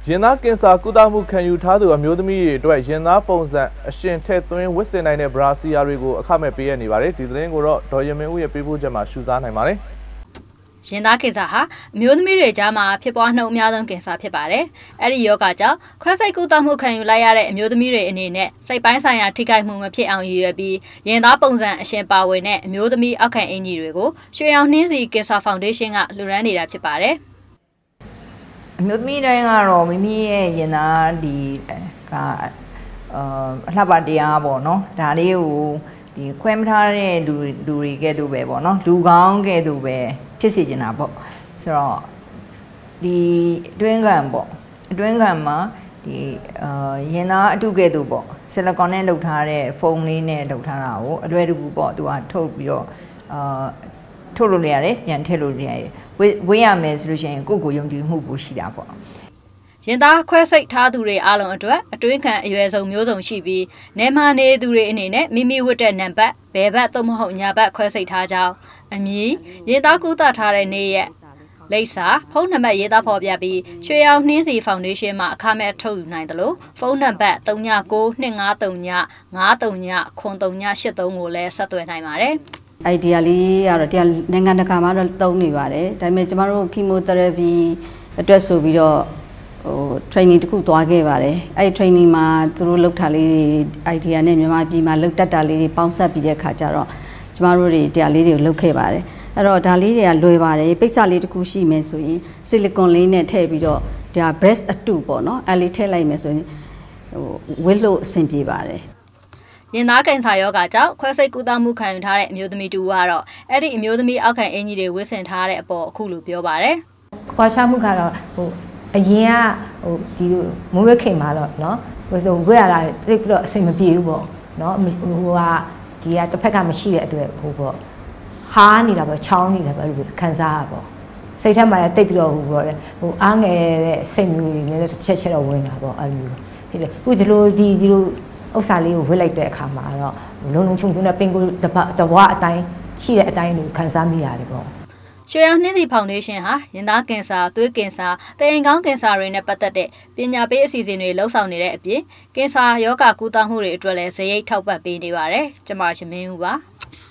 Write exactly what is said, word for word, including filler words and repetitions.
ရင်သားကင်ဆာကုသမှုခံယူထားသူအမျိုးသမီးတွေအတွက်ရင်သားပုံစံအရှင်ထက်သွင်းဝစ်စင်နိုင်တဲ့ဘရာစီယာတွေကိုအခမဲ့ပေးရနေပါတယ်ဒီသတင်းကိုတော့ဒေါ်ရမင်းဦးရဲ့ပေးပို့ချက်မှာရှုစားနိုင်ပါတယ်ရင်သားကင်ဆာဟာအမျိုးသမီးတွေကြားမှာဖြစ်ပွားနှုန်းအများဆုံးကင်ဆာဖြစ်ပါတယ်။အဲ့ဒီယောဂကြောင့်ခွဲစိတ်ကုသမှုခံယူလိုက်ရတဲ့အမျိုးသမီးတွေအနေနဲ့စိတ်ပိုင်းဆိုင်ရာထိခိုက်မှုမဖြစ်အောင်ရည်ရွယ်ပြီးရင်သားပုံစံအရှင်ပါဝင်တဲ့အမျိုးသမီးအောက်ခံအင်ကြီးတွေကိုရွှေအောင်နှင်းစီကင်ဆာဖောင်ဒေးရှင်းကလှူဒါန်းနေတာဖြစ်ပါတယ်။အမျိုးသမီးတိုင်းကတော့မိမိရဲ့ရင်သားဒီကအလှပတရားပေါ့နော်။ဒါလေးကိုဒီခွဲမထားတဲ့လူလူတွေကဲ့သို့ပဲပေါ့နော်။လူကောင်းကဲ့သို့ပဲဖြစ်စေချင်တာပေါ့ဆိုတော့ဒီအတွင်းခံပေါ့အတွင်းခံမှာဒီအာရင်သားအတုကဲ့သို့ပေါ့ဆီလီကွန်နဲ့လုပ်ထားတဲ့ဖုန်းလေးနဲ့လုပ်ထားတာကိုအလွယ်တကူပေါ့သူကထုတ်ပြီးတော့အာထုတ်လို့ရတယ်ပြန်ထည့်လို့ရတယ်ဝေးရမယ်ဆိုလို့ရှိရင်ကိုယ့်ကိုယုံကြည်မှုပိုရှိတာပေါ့ရင်သားခွဲစိတ်ထားသူတွေအားလုံးအတွက်အတွင်းခံအရွယ်စုံမျိုးစုံရှိပြီးနေမနေသူတွေအနေနဲ့မိမိဝတ်တဲ့နံပါတ်ဘယ်ဘက်သို့မဟုတ်ညာဘက်ခွဲစိတ်ထားကြောင်းအမည်ရင်သားကုသထားတဲ့နေ့ရက်လိပ်စာဖုန်းနံပါတ်ရေးသားဖော်ပြပြီးရွှေအောင်နှင်းစီဖောင်ဒေးရှင်းမှာအခမဲ့ထုတ်ယူနိုင်တယ်လို့ဖုန်းနံပါတ်၃၉၉ ၂၅၃ည၅၃ညခွန်၃ည၈၃ကိုလည်းဆက်သွယ်နိုင်ပါတယ်အိုင်ဒီယာလေးကတော့တရားနိုင်ငံတကာမှာတော့သုံးနေပါတယ်ဒါပေမဲ့ကျမတို့ chemotherapy အတွက်ဆိုပြီးတော့ဟို training တခုသွားခဲ့ပါတယ်အဲ့ training မှာသူတို့လုပ်ထားလေး idea နဲ့မြန်မာပြည်မှာလုပ်တတ်တာလေးတွေပေါင်းစပ်ပြီးတဲ့ခါကျတော့ကျမတို့တွေတရားလေးတွေကိုလုပ်ခဲ့ပါတယ်အဲ့တော့ဒါလေးတွေကလွယ်ပါတယ်ပိတ်စလေးတခုရှိမယ်ဆိုရင် silicone လေးနဲ့ထည့်ပြီးတော့ဒါ breast အတူပေါ့နော်အဲ့လေးထည့်လိုက်မယ်ဆိုရင်ဟိုဝစ်လို့အဆင်ပြေပါတယ်ရင်သားကင်ဆာယောဂကြောင့်ခွဲစိတ်ကုသမှုခံယူထားတဲ့အမျိုးသမီးတူကတော့အဲ့ဒီအမျိုးသမီးအောက်ခံအင်ကြီးတွေဝစ်ဆင်ထားတဲ့အပေါ်အခုလိုပြောပါတယ်။ကွာခြားမှုကတော့ဟိုအရင်ကဟိုဒီလိုမိုးရခင်မှာတော့เนาะဟိုဆိုဝက်ရတာတိတ်ပြီးတော့အဆင်မပြေဘူးပေါ့เนาะဟိုကဒီကတစ်ဖက်ကမရှိတဲ့အတွက်ဟိုပေါ့ဟားနေတာပေါ့ချောင်းနေတာပေါ့လို့ခံစားရပေါ့စိတ်ထဲမှာလည်းတိတ်ပြီးတော့ဟိုပေါ့ဟိုအားငယ်တဲ့စိတ်မျိုးတွေလည်းတစ်ချက်ချက်တော့ဝင်တာပေါ့အဲ့လိုဖြစ်တယ်ခုဒီလိုဒီဒီလိုဥစ္စာလေးကိုဝစ်လိုက်တဲ့အခါမှာတော့လုံးလုံးချုံချုံနဲ့ပင်ကိုတပတ်တဝအတိုင်းရှိတဲ့အတိုင်းကိုခံစားမိရတယ်ပေါ့ရွှေအောင်နှင်းစီဖောင်ဒေးရှင်းဟာရင်သားကင်ဆာသွေးကင်ဆာတရင်ကောင်းကင်ဆာတွေနဲ့ပတ်သက်တဲ့ပညာပေးအစီအစဉ်တွေလှုပ်ဆောင်နေတဲ့အပြင်ကင်ဆာယောဂကုသမှုတွေအတွက်လည်းဇယိတ်ထောက်ပံ့ပေးနေပါတယ်။ကျွန်မရှင်မင်းဦးပါ။